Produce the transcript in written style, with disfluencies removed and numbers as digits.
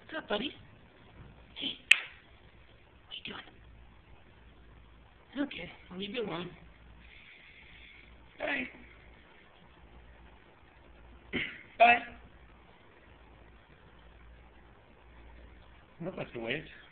What's up, buddy? Hey, what you doing? Okay, I'll leave you alone. Bye. Bye. I don't have to wait.